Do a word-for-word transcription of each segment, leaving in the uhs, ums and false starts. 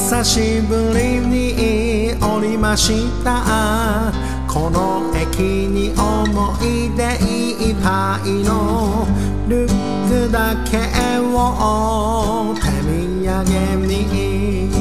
久しぶりに降りました。この駅に思い出いっぱいのルックだけを手土産に。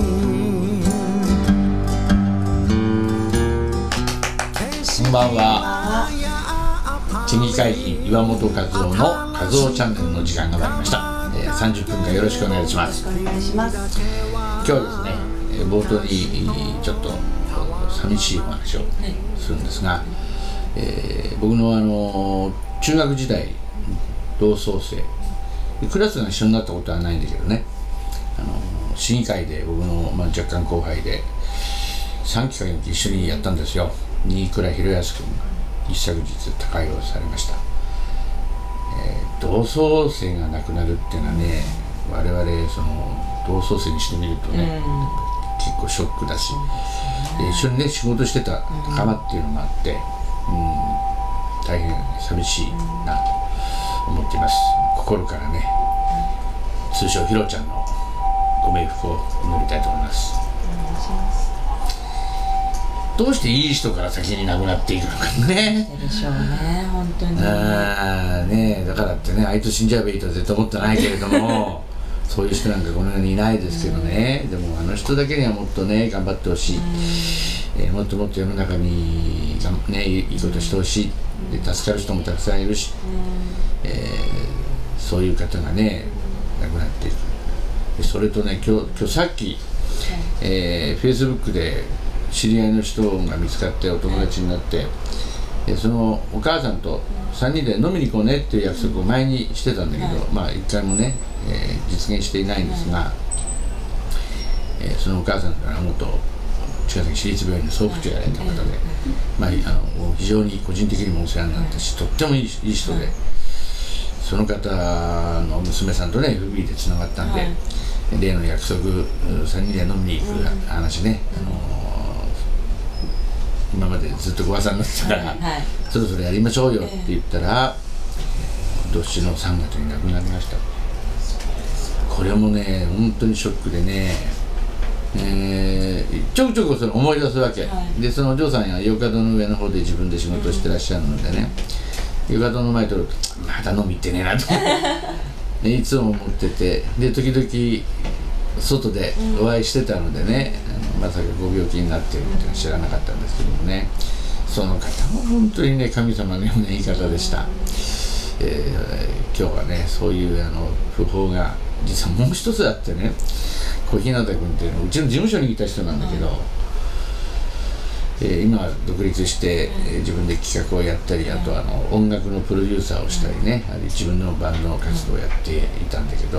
こんばんは。県議会議員岩本和夫の和夫チャンネルの時間が参りました。えー、さんじゅっぷんかんよろしくお願いします。 よろしくお願いします。 今日はですね、冒頭にちょっと寂しいお話をするんですが、えー、僕のあの中学時代同窓生、クラスが一緒になったことはないんだけどね、あの市議会で僕の、まあ、若干後輩でさんきかげん一緒にやったんですよ。新倉博康君が一昨日他界をされました。えー、同窓生が亡くなるっていうのはね、我々その同窓生にしてみるとね、結構ショックだし、で一緒にね仕事してた仲間っていうのもあって、うん、大変寂しいなと思っています。心からね、通称ひろちゃんのご冥福を祈りたいと思います。 お願いします。 どうしていい人から先に亡くなっていくのかね。 でしょうね、本当に。 ああね、だからってね、あいつ死んじゃえばいいとは絶対思ってないけれどもそういう人なんかこの世にいないですけどね。でもあの人だけにはもっとね頑張ってほしい、えー、もっともっと世の中にが、ね、いいことしてほしいで、助かる人もたくさんいるし、えー、そういう方がね亡くなっていく。でそれとね、今日、今日さっき、えー、フェイスブックで知り合いの人が見つかってお友達になって、でそのお母さんとさんにんで飲みに行こうねっていう約束を前にしてたんだけど、まあ一回もね、えー、実現していないんですが、えー、そのお母さんから元茅ヶ崎市立病院の総府長やられた方で、まあ、あの非常に個人的にもお世話になったし、とってもいい、いい人で、その方の娘さんとね エフビー でつながったんで、例の約束さんにんで飲みに行く話ね、あのー今までずっと噂になってたから、はいはい、そろそろやりましょうよって言ったら、今年のさんがつに亡くなりました。これもね本当にショックでね、えー、ちょくちょくその思い出すわけ、はい、でそのお嬢さんや洋華堂の上の方で自分で仕事をしてらっしゃるのでね、洋華堂の前通るとまだ飲み行ってねえなといつも思ってて、で時々外でお会いしてたのでね、うん、まさかご病気になっているっていうのは知らなかったんですけどもね、その方も本当にね神様のような言い方でした。えー、今日はねそういうあの訃報が実はもう一つあってね、小日向君っていうのはうちの事務所にいた人なんだけど、えー、今独立して、えー、自分で企画をやったり、あとあの音楽のプロデューサーをしたりね、あるいは自分のバンドの活動をやっていたんだけど、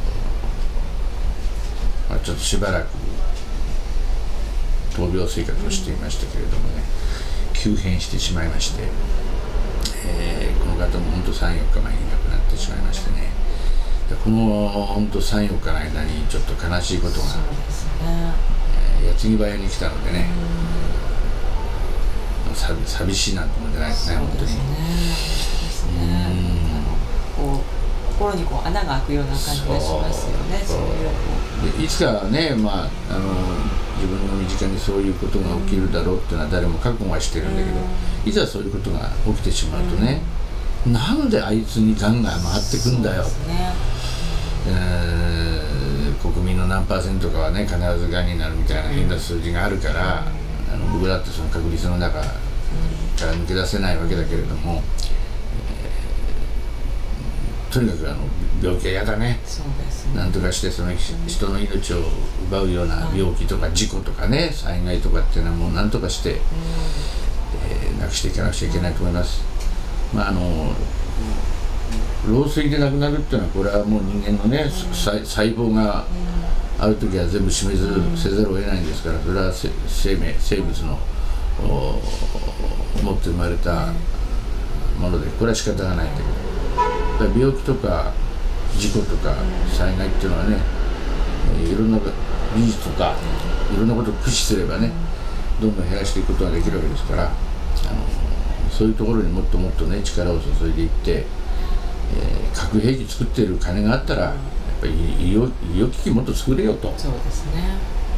まあ、ちょっとしばらく闘病生活をしていましたけれどもね、急変してしまいまして、えー、この方も本当さん、よっかまえに亡くなってしまいましてね、この本当さん、よっかの間にちょっと悲しいことが、ねえー、矢継ぎ早に来たのでね、寂, 寂しいなと思うんじゃないですね、本当に。 心にこう穴が開くような感じがしますよね。そういうでいつかね、まあ、あの自分の身近にそういうことが起きるだろうっていうのは誰も覚悟はしてるんだけど、いざそういうことが起きてしまうとね、なんであいつにがんが回ってくんだよ、ねえー、国民の何パーセントかはね必ずがんになるみたいな変な数字があるから、あの僕だってその確率の中から抜け出せないわけだけれども、とにかくあの病気は嫌だね。そうですね。なんとかしてその人の命を奪うような病気とか事故とかね、災害とかっていうのはもうなんとかして、えー、なくしていかなくちゃいけないと思います。まああの老衰で亡くなるっていうのはこれはもう人間のね、細胞がある時は全部死滅せざるを得ないんですから、それは生命生物の持って生まれたもので、これは仕方がないんだけど。病気とか事故とか災害っていうのはね、いろんな技術とかいろんなことを駆使すればね、どんどん減らしていくことができるわけですから、あのそういうところにもっともっとね力を注いでいって、えー、核兵器作っている金があったらやっぱり医療、医療機器もっと作れよと。 そうですね。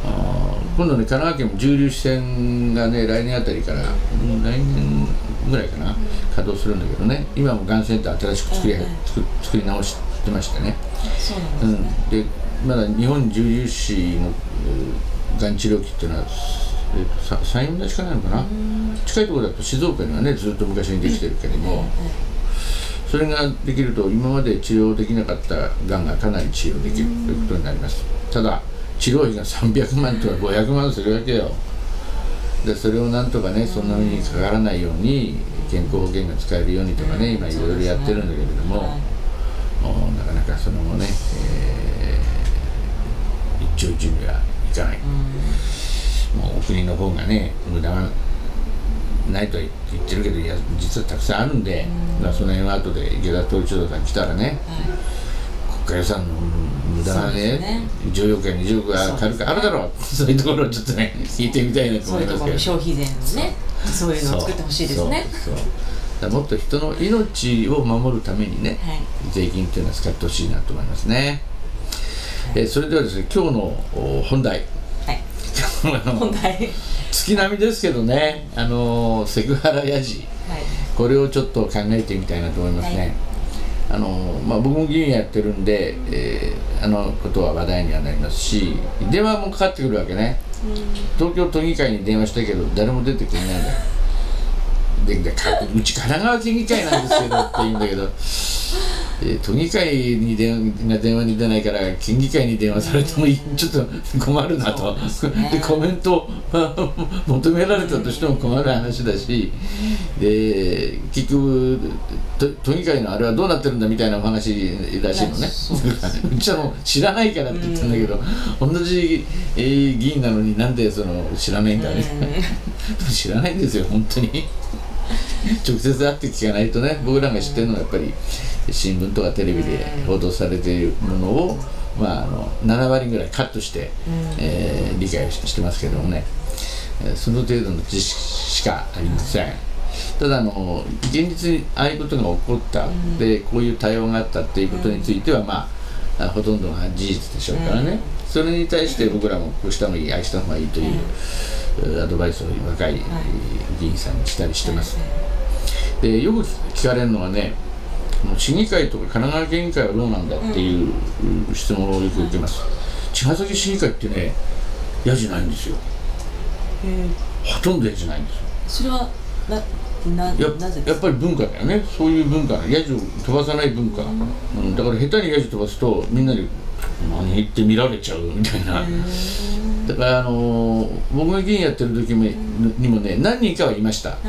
あ今度ね神奈川県も重粒子線がね来年あたりから、うん、来年ぐらいかな、うん、稼働するんだけどね、今もがんセンター新しく作り、うん、作, 作り直してましてね。 そうなんですね、 うん、でまだ日本重粒子のがん治療器っていうのは、えー、とさん、よんだいしかないのかな、近いところだと静岡にはねずっと昔にできてるけども、それができると今まで治療できなかったがんがかなり治療できるということになります。ただ治療費がさんびゃくまんとかごひゃくまんするわけよ。でそれをなんとかねそんなにかからないように健康保険が使えるようにとかね今いろいろやってるんだけれども、なかなかその後ね、えー、一朝一夕にはいかない。もうお国の方がね無駄がないとは言ってるけど、いや実はたくさんあるんで、うん、その辺は後で池田統一郎さん来たらね、はい、国家予算の無駄がね、ねじゅうおくやにじゅうおくがかるかあるだろう、そういうところをちょっとね聞いてみたいなと思いますけど、そういうところの消費税のねそういうのを作ってほしいですね。 そうそうそう、だもっと人の命を守るためにね、はい、税金っていうのは使ってほしいなと思いますね。はい、えそれではですね今日の本題、はい、 本題月並みですけどね、あのセクハラヤジ、はい、これをちょっと考えてみたいなと思いますね。はい、あのまあ、僕も議員やってるんで、えー、あのことは話題にはなりますし、電話もかかってくるわけね。東京都議会に電話したけど誰も出てくれないんだよ。ででかうち神奈川県議会なんですけどって言うんだけど、えー、都議会に電が電話に出ないから県議会に電話されてもちょっと困るなと、でコメントを求められたとしても困る話だし、で結局都議会のあれはどうなってるんだみたいなお話らしいのね。うちはもう知らないからって言ったんだけど、同じ、えー、議員なのになんでその知らないんだね知らないんですよ本当に直接会って聞かないとね。僕らが知ってるのはやっぱり新聞とかテレビで報道されているものを、まあ、あのななわりぐらいカットして、えー、理解してますけどもね、その程度の知識しかありません。ただあの現実にああいうことが起こったでこういう対応があったっていうことについては、まあ、ほとんどが事実でしょうからね、それに対して僕らもこうした方がいいああした方がいいというアドバイスを若い議員さんにしたりしてます。でよく聞かれるのはね、市議会とか神奈川県議会はどうなんだっていう質問をよく受けます。茅ヶ崎市議会ってねやじないんですよ。ほとんどやじないんですよ。 それはななやなぜやっぱり文化だよね。そういう文化、やじを飛ばさない文化、うん、だから下手にやじ飛ばすとみんなに何言って見られちゃうみたいな。だからあのー、僕が議員やってる時もにもね何人かはいました。はい、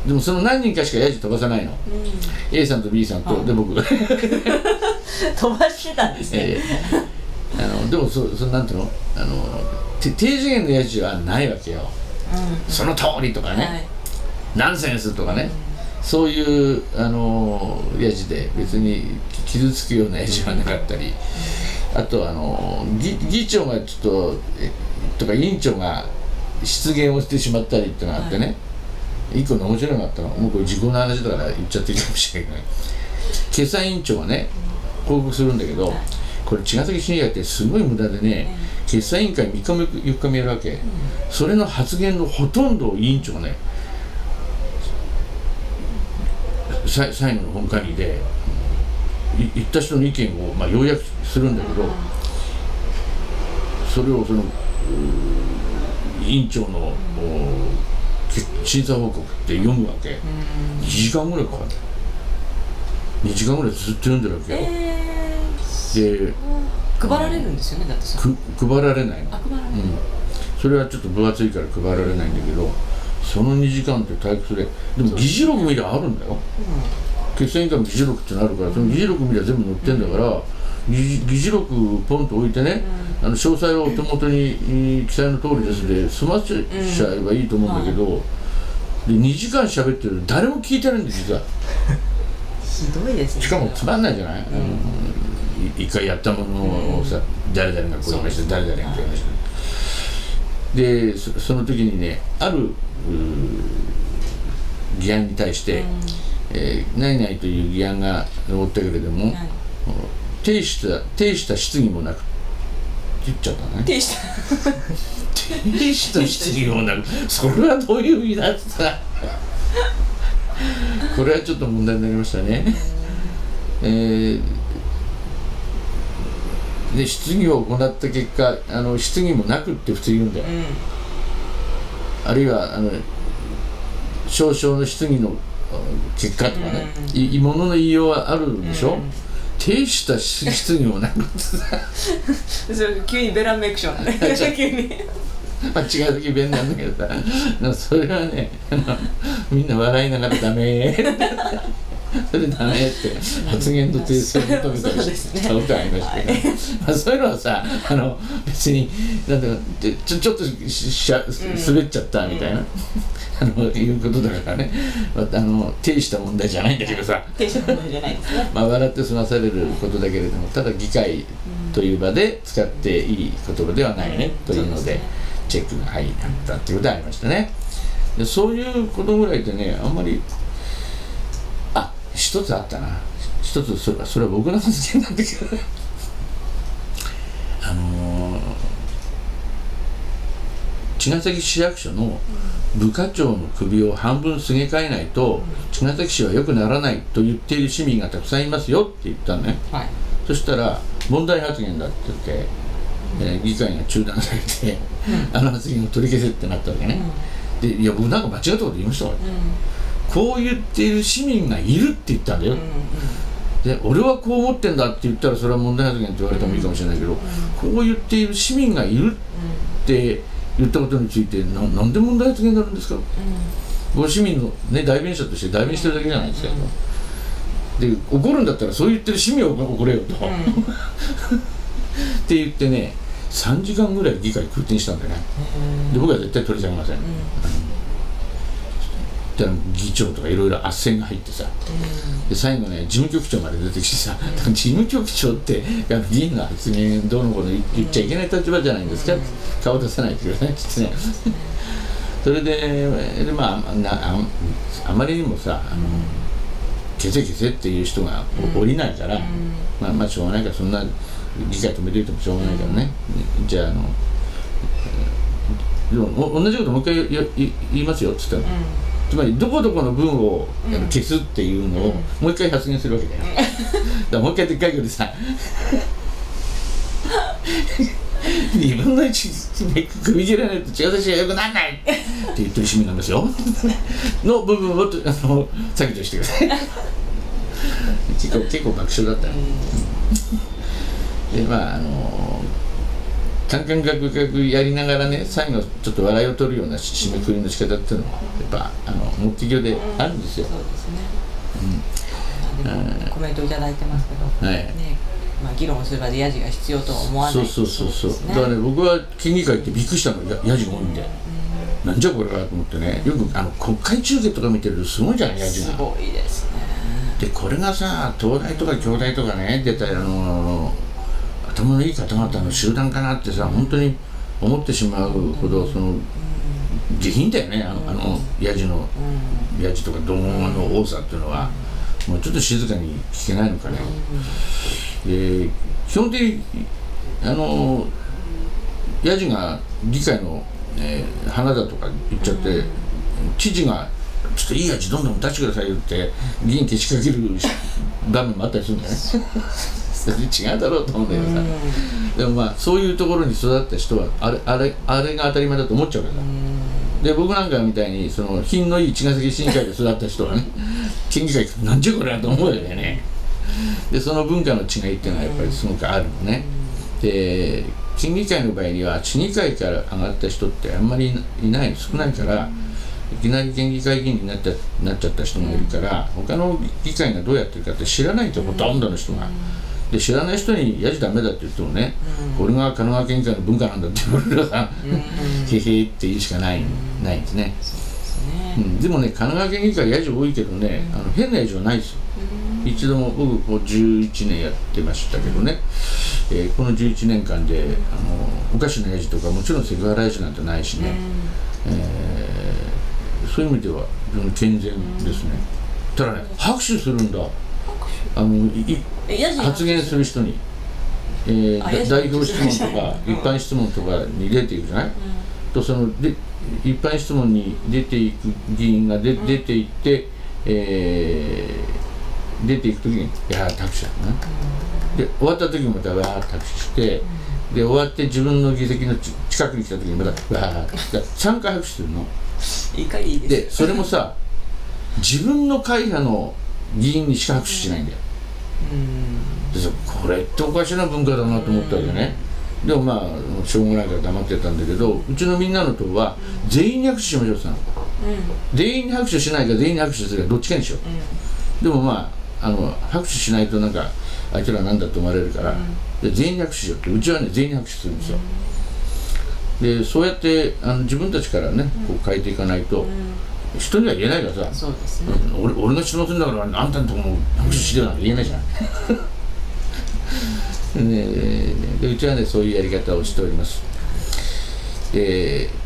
で, でもその何人かしかやじ飛ばさないの。うん、A さんと B さんと、はい、で僕飛ばしてたんですね。えー、あのでもそそなんていうの、あの低次元のやじはないわけよ。うん、その通りとかね、はい、ナンセンスとかね、うん、そういうあのやじで別に傷つくようなやじはなかったり、あとあの 議, 議長がちょっととか委員長が失言をしてしまったりっていうのがあってね、はい、一個の面白いのがあったの、もうこれ時効の話だから言っちゃっていいかもしれないけど、決算委員長がね報告するんだけど、これ茅ヶ崎市議会ってすごい無駄でね、決算委員会みっかめよっかめやるわけ、うん、それの発言のほとんどを委員長がね最後の本会議で言った人の意見を、まあ、要約するんだけど、それをその委員長の審査報告って読むわけ、にじかんぐらいかかる、にじかんぐらいずっと読んでるわけよ。えー、で配られるんですよね、だってそく配られないの。 あ、配られない、うん、 それはちょっと分厚いから配られないんだけど、そのにじかんって退屈で、でも議事録見りゃあるんだよ、うん、決算委員会の議事録ってのあるから、その議事録見りゃ全部載ってんだから、うん、議, 議事録ポンと置いてね、うん、あの詳細はお手元に記載の通りですで済ませちゃえばいいと思うんだけど、うん、でにじかん喋ってる誰も聞いてないんです実は。 ひどいですね。 しかもつまんないじゃない、うん、一回やったものをさ、うん、誰々がこれまして誰々がこれまして、で そ, その時にねある議案に対して、うん、えー、何々という議案が載ったけれども、はい、提出した提出した質疑もなくっ言っちゃったね。 停止停止の質疑応答、それはどういう意味だってさこれはちょっと問題になりましたね。えー、で質疑を行った結果、あの質疑もなくって普通言うんだよ、うん、あるいはあの少々の質疑の結果とかね、うん、いものの言いようはあるでしょ、うん、停止した質疑もなくってさそれ急にベランメイクションね急にまあ違う時便なんだけどさそれはねみんな笑いながらダメそれダメって発言と訂正を求めたりしたことがありましたけど、はいまあ、そういうのはさあの別になんだちょ、ちょっとししゃ滑っちゃったみたいな、うん、あのいうことだからね、まあ、あの定した問題じゃないんだけどさ定した問題じゃないですねまあ笑って済まされることだけれども、ただ議会という場で使っていい言葉ではないね、うん、というのでチェックが入ったっていうことがありましたね。でそういうことぐらいでね、あんまりあ一つあったな一つそれはそれは僕の発言なんだけどあのー、茅ヶ崎市役所の部課長の首を半分すげ替えないと茅ヶ崎市は良くならないと言っている市民がたくさんいますよって言ったのね、はい、そしたら問題発言だって言って、えー、議会が中断されて、うん、あの発言を取り消せってなったわけね、うん、でいや僕なんか間違ったこと言いましたわ、うん、こう言っている市民がいるって言ったんだよ、うんうん、で俺はこう思ってんだって言ったらそれは問題発言って言われてもいいかもしれないけど、うん、こう言っている市民がいるって言ったことについて な, なんで問題発言になるんですか、うん、ご市民の、ね、代弁者として代弁してるだけじゃないですか、うん、で怒るんだったらそう言ってる市民を怒れよと、うん、って言ってねさんじかんぐらい議会空転したんだよね、うん、で僕は絶対取り下げません、うん、議長とかいろいろ斡旋が入ってさ、うん、で最後ね事務局長まで出てきてさ、うん、事務局長ってあの議員の発言どうのこうの言っちゃいけない立場じゃないんですか、うん、顔出さないでくださいってねそれで、でまあな あ, あまりにもさあの、うん、消せ消せっていう人が降りないから、うん、まあまあしょうがないからそんな議会止めておいてもしょうがないからね、うん、じゃああのでも同じこともう一回言いますよっつったの、うん、つまりどこどこの文を消すっていうのをもう一回発言するわけだよ、うん、だからもう一回でっかい声でさにぶんのいち首切らないと違うしはよくならないって言ってる市民なんですよの部分をあの削除してください結構結構爆笑だったね、うん、でまああのカンカンガクガクやりながらね最後ちょっと笑いを取るような締めくくりの仕方っていうのはやっぱあの目的であるんですよ、うん、そうですね、うん、コメントいただいてますけど、はいねまあ、議論する場でヤジが必要とは思わない。 そうそうそうそう、ね、だからね僕は県議会ってびっくりしたのヤジが多いんで、うん、なんじゃこれかと思ってね、よくあの国会中継とか見てるとすごいじゃないヤジが。 すごいですね。 でこれがさ東大とか京大とかね出たあの頭のいい方々の集団かなってさ本当に思ってしまうほどその下品だよね、あの、あのヤジのヤジとか怒号の多さっていうのはもうちょっと静かに聞けないのかね。で基本的にあのヤジが議会の、えー、花だとか言っちゃって知事がちょっといいヤジどんどん出してくださいよって議員けしかける場面もあったりするんだよねそれ違うだろうと思うんだけどさ、でもまあそういうところに育った人はあれあれあれが当たり前だと思っちゃうからさ。で僕なんかみたいにその品のいい茅ヶ崎市議会で育った人はね県議会行くとなんじゃこれだと思うよね。でその文化の違いっていうのはやっぱりすごくあるのね。で県議会の場合には市議会から上がった人ってあんまりいない少ないからいきなり県議会議員になっちゃ、なっちゃった人もいるから他の議会がどうやってるかって知らないとほとんどの人が。で知らない人にヤジダメだって言ってもね、これが神奈川県議会の文化なんだって言われるからへへって言うしかない、ないんですね。うん、でもね神奈川県議会ヤジ多いけどね、あの変なヤジはないですよ。一度も僕こうじゅういちねんやってましたけどね、えー、このじゅういちねんかんであのおかしなヤジとかもちろんセクハラヤジなんてないしね、えー、そういう意味では健全ですね。ただね拍手するんだ、あのい発言する人にえー、代表質問とか一般質問とかに出ていくじゃない、うん、とそので一般質問に出ていく議員がで、うん、出ていって、えー、出ていくときに「いやー拍手だな」うん、で終わったときにまたわーっと拍手して、うん、で終わって自分の議席の近くに来たときにまたわーってさんかい拍手するの。 いいかいいですでそれもさ自分の会派の議員にしか拍手しないんだよ。でこれっておかしな文化だなと思ったわけね。でもまあしょうがないから黙ってたんだけど、うちのみんなの党は全員に拍手しましょうって言ったの、うん、全員に拍手しないか全員に拍手するかどっちかにしよう、うん、でもまああの拍手しないとなんかあいつらなんだと思われるから、うん、で全員に拍手しようって、うちはね全員に拍手するんですよ、うん、でそうやってあの自分たちからねこう変えていかないと、うん、人には言えないからさ、 そうですね、 うん、俺, 俺が指導するんだからあんたのとこも拍手してよなんて言えないじゃんね、でうちはねそういうやり方をしております。で、えー、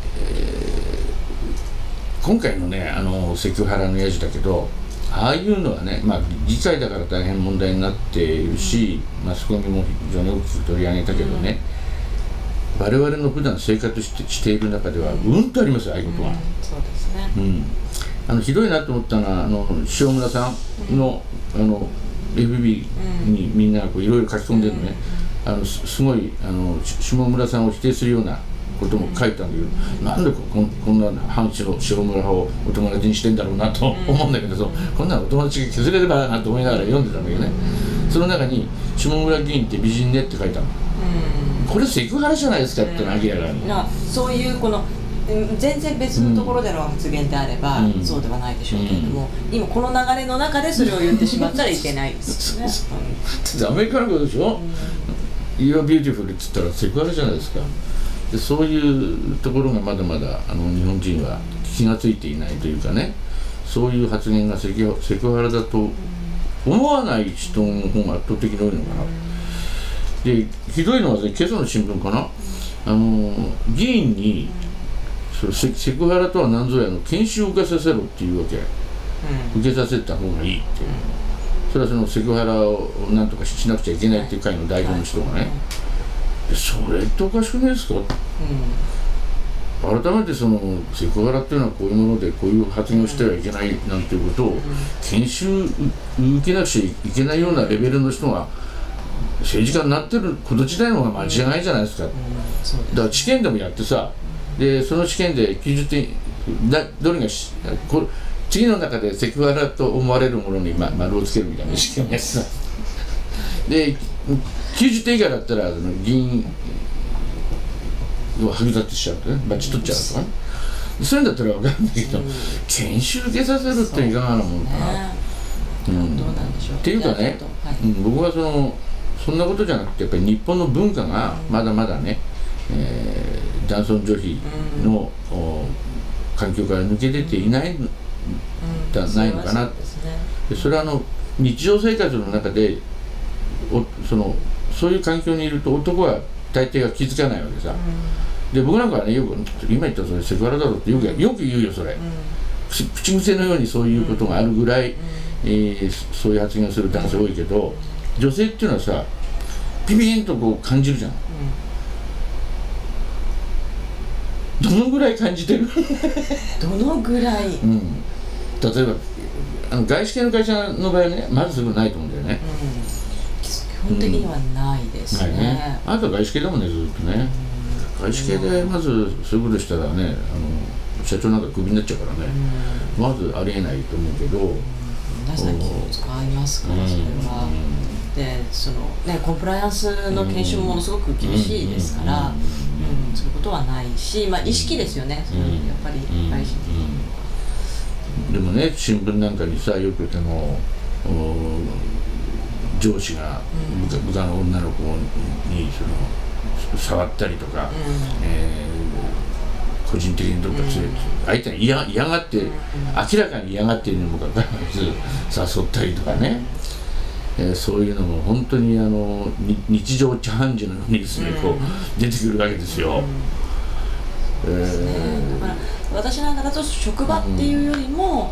今回のねあのセクハラのやじだけど、ああいうのはね、まあ議会だから大変問題になっているし、マスコミも非常に大きく取り上げたけどね、うん、我々の普段生活して、している中ではうんとありますよ、ああいうことは、うん、 そうですね、 うん、あのひどいなと思ったのはあの塩村さんの、うん、あのエフビー にみんなこういろいろ書き込んでるのね、うん、あの す, すごいあの下村さんを否定するようなことも書いたんだけど、うん、なんで こ, こんな反地の下村派をお友達にしてんだろうなと思うんだけど、うん、こんなお友達が削れればなと思いながら読んでたんだけどね、うん、その中に下村議員って美人ねって書いたの、うん、これセクハラじゃないですかっての明らかに、 うん、そういうこの全然別のところでの発言であれば、うん、そうではないでしょうけれども、うん、今この流れの中でそれを言ってしまったらいけないですよねうん、アメリカのことでしょ、うん、You are beautiful って言ったらセクハラじゃないですか。でそういうところがまだまだあの日本人は気がついていないというかね、そういう発言がセク、セクハラだと思わない人の方が圧倒的に多いのかな。でひどいのは、ね、今朝の新聞かな、あの議員にセ, セクハラとは何ぞやの研修を受けさせろっていうわけ、うん、受けさせた方がいいって、うん、それはそのセクハラをなんとかしなくちゃいけないっていう会の代表の人がね、でそれっておかしくないですか、うん、改めてそのセクハラっていうのはこういうものでこういう発言をしてはいけないなんていうことを研修受けなくちゃいけないようなレベルの人が政治家になってること自体の方が間違いないじゃないですか、うんうん、そうです。だから試験でもやってさ、でその試験できゅうじゅってんだどれがしこ次の中でセクハラと思われるものに、ま、丸をつけるみたいな試験をやってたできゅうじゅってん以下だったら議員を剥奪しちゃうとね、バッチ取っちゃうとかね、そういうんだったら分かるんだけど、うん、研修受けさせるっていかがなものかな、うん、どうなんでしょうっていうかね、はい、うん、僕はそのそんなことじゃなくてやっぱり日本の文化がまだまだね、えー、男尊女卑の、うん、環境から抜け出ていない、うん、じゃないのかな、うん、でそれはあの日常生活の中でおそのそういう環境にいると男は大抵が気づかないわけさ、うん、で僕なんかはねよく今言ったそれセクハラだろうってよく、よく言うよそれ、うん、口癖のようにそういうことがあるぐらい、うん、えー、そういう発言をする男性多いけど、女性っていうのはさピピンとこう感じるじゃん、うん、どのぐらい感じてるどのぐらい、うん、 例えばあの外資系の会社の場合はねまずすぐないと思うんだよね、 うん、基本的にはないですね、うん、ないね。 あとは外資系だもんねずっとね、うん、外資系でまずそういうことしたらねあの社長なんかクビになっちゃうからね、うん、まずありえないと思うけど、うん、 皆さん気を使いますからそれは、うんでそのね、コンプライアンスの研修もものすごく厳しいですから、うんうんうん、そういうことはないし、まあ、意識ですよね、うん、それやっぱり大事、 うんうん、でもね新聞なんかにさよくその上司が部下、部下の女の子にその触ったりとか、うんえー、個人的にどっか連れて、うん、相手が 嫌, 嫌がって、うん、明らかに嫌がっているにもかかわらず誘ったりとかね、えー、そういうのも本当にあの日常茶飯事のようにですね、うん、こう出てくるわけですよ。うん、えー、 だから私なんかだと職場っていうよりも、うん、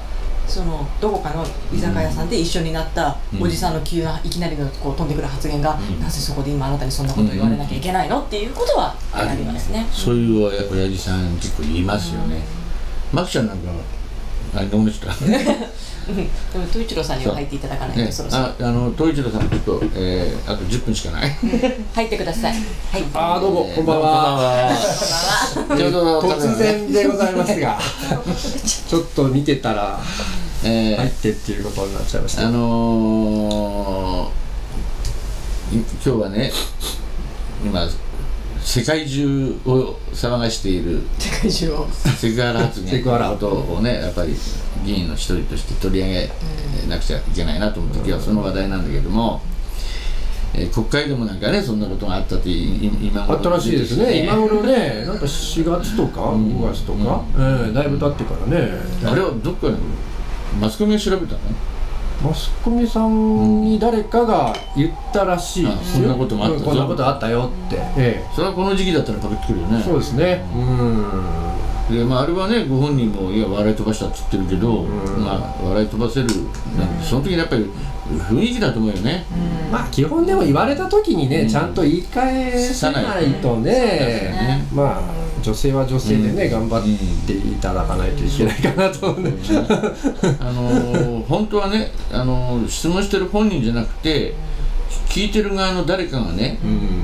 そのどこかの居酒屋さんで一緒になったおじさんの急ないきなりのこう飛んでくる発言が、なぜそこで今あなたにそんなこと言われなきゃいけないのっていうことはありますね。 そういうおや親父さん結構言いますよね。マキちゃんなんかあごめんなさい。 でも東一郎さんには入っていただかないと、 ね、 そろそろああの東一郎さんちょっと、えー、あとじゅっぷんしかない。 入ってください。はい。 あーどうもこんばんは。 ちょうど突然でございますがちょっと見てたらえー、 入ってっていうことになっちゃいました。 あのー、今日はね今世界中を騒がしている世界中をセクハラ発言のことをねやっぱり議員の一人として取り上げなくちゃいけないなと思って今日はその話題なんだけども、えー、国会でもなんかねそんなことがあったって今あったらしいですね。今頃ねなんかしがつとかごがつとか、うんえー、だいぶ経ってからね。 あれはどっかにマスコミが調べたの？ マスコミさんに誰かが言ったらしいですよ。 そんなこともあったぞ、 こんなことあったよって、ええ、 それはこの時期だったらパクってくるよね。 そうですね。うんでまあ、あれはねご本人もいや笑い飛ばしたって言ってるけど、まあ、笑い飛ばせるなんてその時にやっぱり雰囲気だと思うよね。 まあ基本でも言われた時にね、うん、ちゃんと言い返さないとね、ねまあ女性は女性でね、うん、頑張っていただかないといけないかなと思うんで、うん、 あの本当はねあの質問してる本人じゃなくて聞いてる側の誰かがね、うん、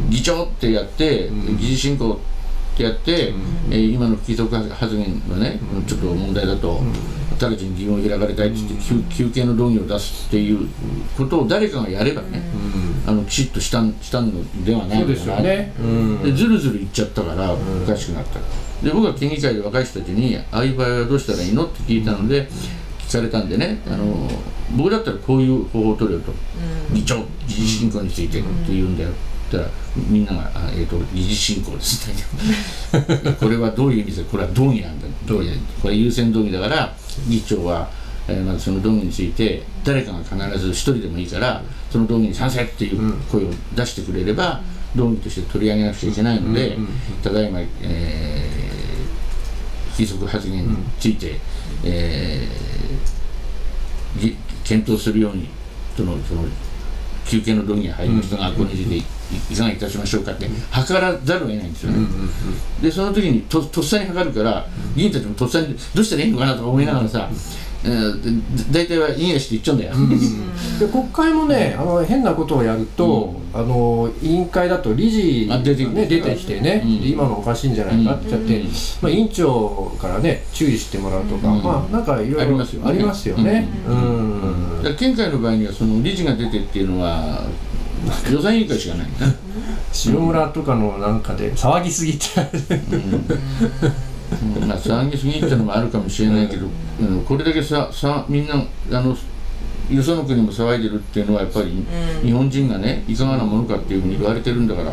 議長ってやって、うん、議事進行ってやって、うんえー、今の不規則発言はね、うん、ちょっと問題だと、うん、直ちに議論を開かれたいって言って、うん、休憩の動議を出すっていうことを誰かがやればね、うん、あのきちっとしたしたのではないのかな。そうですよね、うん、でずるずる言っちゃったからおかしくなった、うん、で僕は県議会で若い人たちにああいう場合はどうしたらいいのって聞いたので、うん、聞かれたんでねあの僕だったらこういう方法を取れよと、うん、議長議事進行についてって言うんだよ、たらみんなが「えー、と議事進行です」ってこれはどういう意味でこれは動議なんだ動議これ優先動議だから議長は、えー、まずその動議について誰かが必ず一人でもいいからその動議に賛成っていう声を出してくれれば動議として取り上げなくちゃいけないのでただいま、えー、不規則発言について、えー、検討するようにそのその休憩の動議が入りましたが、これについていかがいたしましょうかって図らざるを得ないんですよね。でその時にととっさに測るから議員たちもとっさにどうしたらいいのかなとか思いながらさ、えー、大体は「いいやし」って言っちゃうんだよ。 で国会もねあの変なことをやると、うん、あの委員会だと理事が、ね、出てきてね、うん、今のおかしいんじゃないかって言っちゃって、うんまあ、委員長からね注意してもらうとか、うん、まあなんかいろいろありますよね。 県会の場合にはその理事が出てっていうのは予算委員会しかないんだ。 塩村とかのなんかで騒ぎすぎちゃう。 うん、まあ騒ぎすぎっていうのもあるかもしれないけど、うん、これだけささみんなあのよその国も騒いでるっていうのはやっぱり日本人がねいかがなものかっていうふうに言われてるんだから、うん、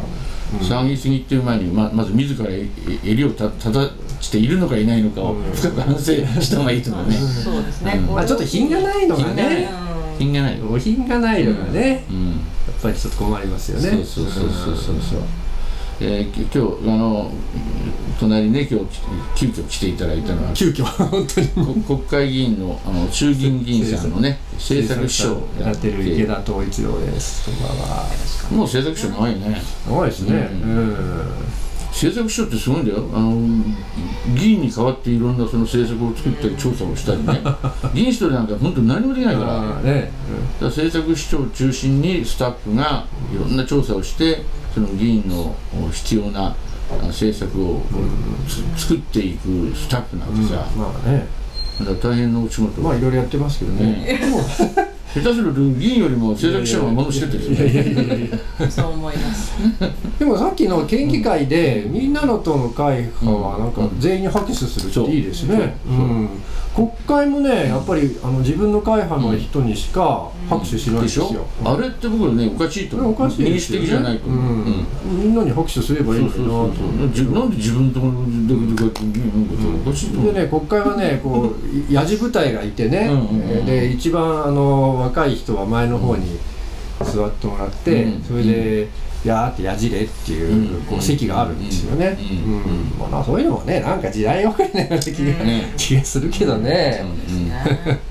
騒ぎすぎっていう前に ま, まず自ら襟をた正しているのかいないのかを深く反省した方がいいと思うね。 そうですね、 うんまあ、ちょっと品がないのがね品がないお品がないのがね、うん、やっぱりちょっと困りますよね。 そうそうそうそうそうそう、えー、今日あの隣にね今日急遽来ていただいたのは、うん、 急遽本当に国会議員のあの衆議院議員さんのね政策秘書をやってる池田東一郎です。こんばんは。 もう政策秘書長いね。 長いですね。うん、うん政策秘書ってすごいんだよ。あの議員に代わっていろんなその政策を作ったり調査をしたりね議員一人なんか本当に何もできないから、ねうん、だから政策秘書を中心にスタッフがいろんな調査をしてその議員の必要な政策を、うん、作っていくスタッフなんてさ、うん、まあね、だから大変なお仕事まあいろいろやってますけどね、ね下手すると議員よりも政策秘書がものしててるんですよ。 そう思います。 でもさっきの県議会で、うん、みんなの党の会派はなんか全員に拍手するっていいですね。国会もねやっぱりあの自分の会派の人にしか拍手しないんですよ。 うん、あれって僕はねおかしいと思う。 おかしいですよね。 民主的じゃないと思う。うんうん、 みんなに拍手すればいいのになと思う。 なんで自分のところでこうやって議員のことおかしいと思う。 でね国会はねこうやじ部隊がいてね、で一番あの若い人は前の方に座ってもらって、うん、それでやーってやじれっていう、うん、こう席があるんですよね。まあそういうのもねなんか時代遅れのような気が、ね、気がするけどね。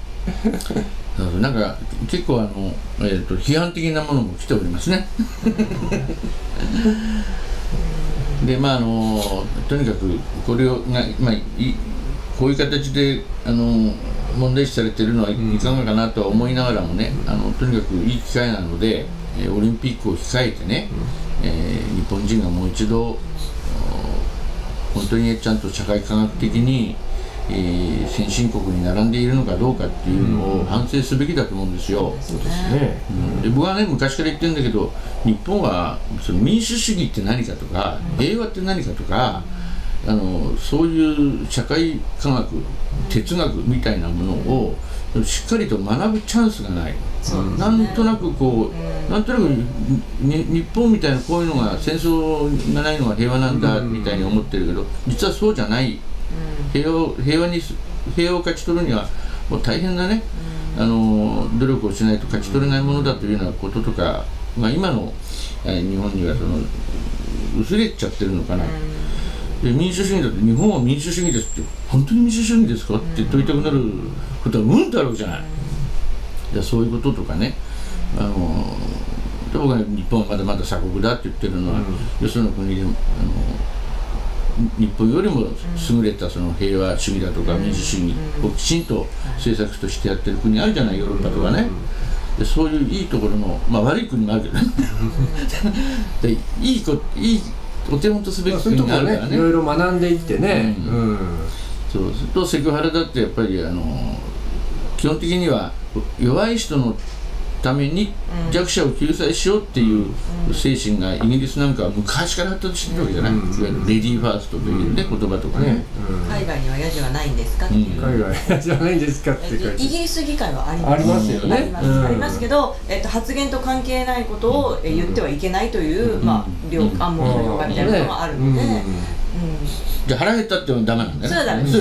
なんか結構あの、えー、と批判的なものも来ておりますね。でまああのとにかくこれをが、まあ、いこういう形であの問題視されているのはいかがかなとは思いながらもね、あのとにかくいい機会なので、えー、オリンピックを控えてね、えー、日本人がもう一度本当にちゃんと社会科学的に、えー、先進国に並んでいるのかどうかっていうのを反省すべきだと思うんですよ。 そうですね。 うん、で僕はね昔から言ってるんだけど、日本はその民主主義って何かとか平和って何かとか、あのそういう社会科学哲学みたいなものをしっかりと学ぶチャンスがない。うん、なんとなくこう、なんとなくに日本みたいなこういうのが戦争がないのが平和なんだみたいに思ってるけど、実はそうじゃない。平和、平和に平和を勝ち取るにはもう大変なね、あの努力をしないと勝ち取れないものだというようなこととか、まあ、今のえ日本にはその薄れちゃってるのかな。で民主主義だって日本は民主主義ですって本当に民主主義ですかって問いたくなることはうんとあるわけじゃない。でそういうこととかね、あの僕は日本はまだまだ鎖国だって言ってるのは、よその国であの日本よりも優れたその平和主義だとか民主主義をきちんと政策としてやってる国あるじゃない、ヨーロッパとかね。でそういういいところの、まあ、悪い国もあるけどねでいいこいいお手本とすべき国があるからね、 いろいろ学んでいってね、 うんうん、そうするとセクハラだってやっぱりあの基本的には弱い人のために弱者を救済しようっていう精神がイギリスなんかは昔から発達してるわけじゃない、うん、いわゆるレディーファーストという、ね、言葉とかね、 うん、海外にはヤジはないんですかっていう、 うん、海外ヤジはないんですかって書いてイギリス議会はあります、 ありますよね、 あります、うん、ありますけど、えっと、発言と関係ないことを言ってはいけないという、うん、まあ、両暗黙の了解みたいなこともあるので、うんうん、 じゃあ腹減ったってもダメなんだね。 それはダメです。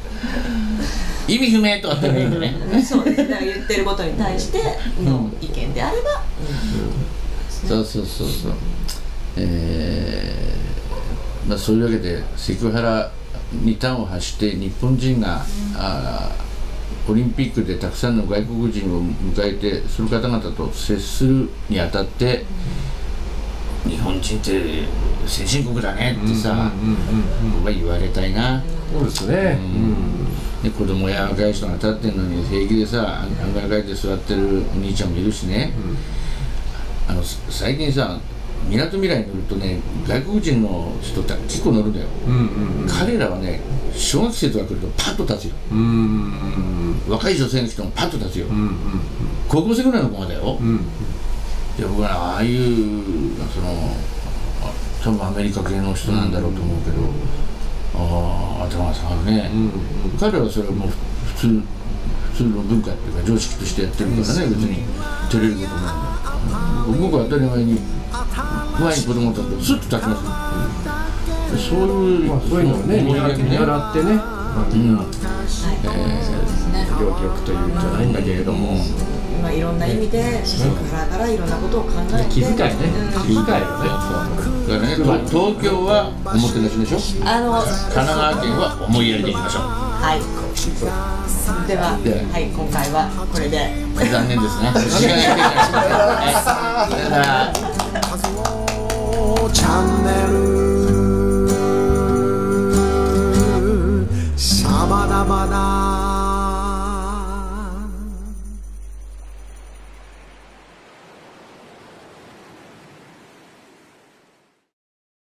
意味不明とかってもいいんだね。 そうですね。言ってることに対しての意見であれば、 うんうん、そうそうそうそう。えー、まあそういうわけでセクハラに端を発して日本人が、うん、あオリンピックでたくさんの外国人を迎えてその方々と接するにあたって、うん、日本人って先進国だねってさ、僕は言われたいな。 そうですね。うんで子供や若い人が立ってるのに平気でさ、あんがいて座ってるお兄ちゃんもいるしね、うん、あの最近さみなとみらいに乗るとね外国人の人って結構乗るんだよ、うんうんうん、彼らはね小学生とか来るとパッと立つよ、うんうんうん、若い女性の人もパッと立つよ、うんうんうん、高校生ぐらいの子までよ、うん、で僕はああいうその多分アメリカ系の人なんだろうと思うけど、ああ頭が下がるね、うんうん、彼らはそれはもう普通普通の文化っていうか常識としてやってるからね、別に照れることないんだ。僕は当たり前に前に子供だとスッと立ちますよ、うん、そういう、まあ、そういうのをね見習ってね、まあ、みんな、うん、えー、両極というんじゃないんだけれども、 まあ、いろんな意味でセクハラからいろんなことを考えて気遣いね、気遣いよね。 だからね、東京はおもてなしでしょ、あの神奈川県は思いやりでいきましょう。 はい、では、はい、今回はこれで残念ですね。時間が来てないですね。チャンネル